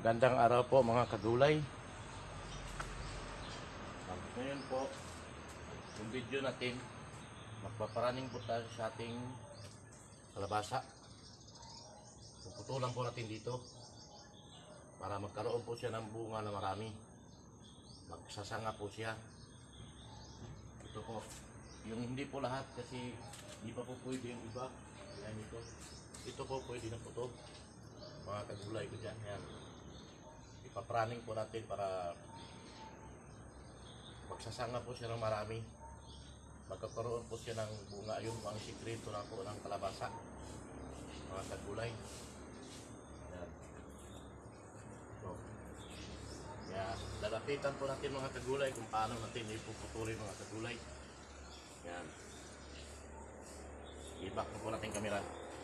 Magandang araw po mga kagulay. Ngayon po, yung video natin, magpaparaning po tayo sa ating kalabasa. Puputulan po natin dito para magkaroon po siya ng bunga na marami. Magsasanga po siya. Ito po, yung hindi po lahat kasi hindi pa po pwede yung iba. Yan ito. Ito po pwede na po ito. Mga kagulay ko dyan. Yan. Ipapraning po natin para magsasanga po siya ng marami. Magkakaroon po siya ng bunga. Yung ang sikreto na po ng kalabasa. Mga kagulay. Yan. So, kaya lalapitan po natin mga kagulay kung paano natin ipuputulin mga kagulay. Yan. I-back na po natin kamera.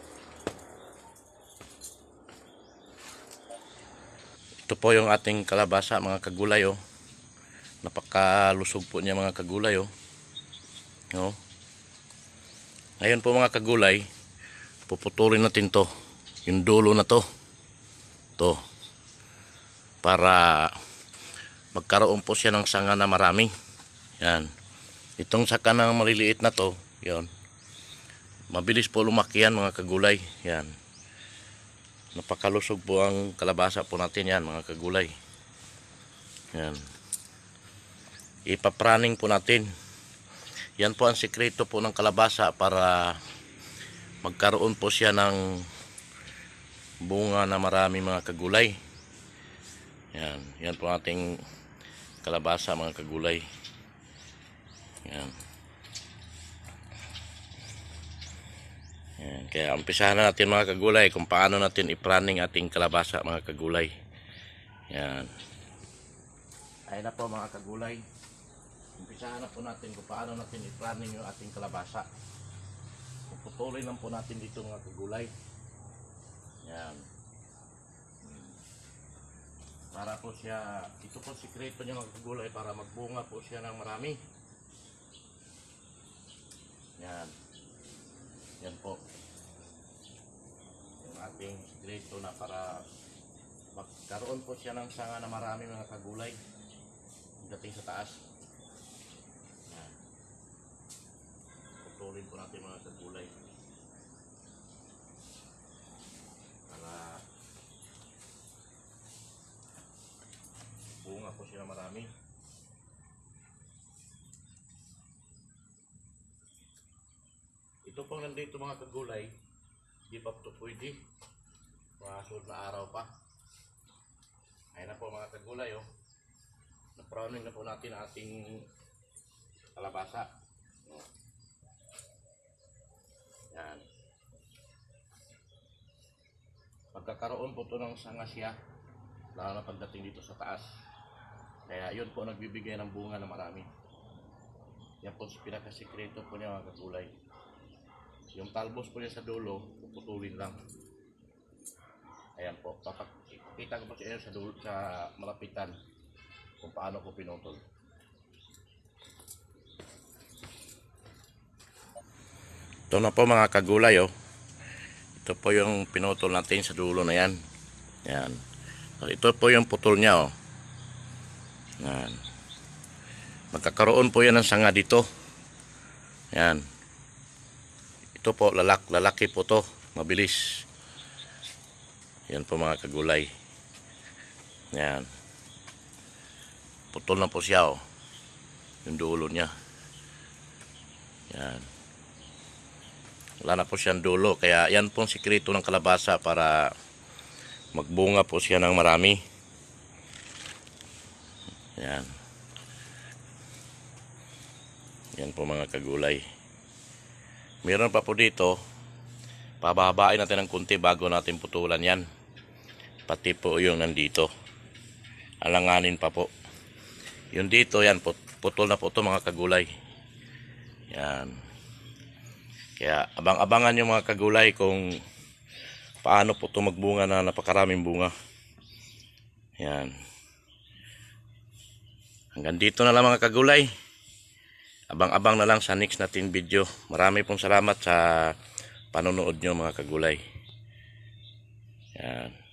Ito po yung ating kalabasa mga kagulay oh. Napakalusog po niya mga kagulay oh. No? Ngayon po mga kagulay, puputulin natin to. Yung dulo na to. To. Para magkaroon po siya ng sanga na marami. Yan. Itong saka ng maliliit na to, yan. Mabilis po lumaki yan mga kagulay. Yan. Napakalusog po ang kalabasa po natin yan mga kagulay. Yan. Ipapraning po natin. Yan po ang sikreto po ng kalabasa para magkaroon po siya ng bunga na marami mga kagulay. Yan. Yan po ating kalabasa mga kagulay. Yan. Yan. Kaya umpisahan na natin mga kagulay kung paano natin ipraning ating kalabasa mga kagulay. Yan. Ayun na po mga kagulay. Umpisahan na po natin kung paano natin ipraning yung ating kalabasa. Puputulin lang po natin dito mga kagulay. Yan. Para po siya, ito po sikreto niya mga kagulay para magbunga po siya ng marami. Yan. Yan po. Yung ating sikreto na para magkaroon po siya ng sanga na marami mga kagulay. Dating sa taas. Yan. Putulin po natin mga kagulay. Para bunga po siya na marami. Ito pong nandito mga kagulay, di pa ito pwede. Mga sunod na araw pa. Ayun na po mga kagulay oh. Naprowning na po natin ating kalabasa. Yan. Pagkakaroon po ito ng sanga siya, lalo na pagdating dito sa taas. Kaya yun po nagbibigay ng bunga na marami. Yan po pinakasikreto po niya mga kagulay. Yung talbos po niya sa dulo, puputulin lang. Ayan po, papakita ko po sa inyo sa dulo, sa malapitan kung paano ko pinutol. Ito na po mga kagulay oh. Ito po yung pinutol natin sa dulo na yan. Yan. Ito po yung putol niya oh. Yan. Magkakaroon po yan ng sanga dito. Yan. Ito po, lalaki po to, mabilis. Yan po mga kagulay. Yan. Putol na po siya oh. Yung dulo niya. Yan. Wala na po siyang dulo. Kaya yan pong sikreto ng kalabasa para magbunga po siya ng marami. Yan. Yan po mga kagulay. Meron pa po dito, pababain natin ng kunti bago natin putulan yan. Pati po yung nandito. Alanganin pa po. Yung dito, yan, putol na po ito mga kagulay. Yan. Kaya abang-abangan yung mga kagulay kung paano po ito magbunga na napakaraming bunga. Yan. Hanggang dito na lang mga kagulay. Abang-abang na lang sa next natin video. Marami pong salamat sa panonood nyo mga kagulay. Yan.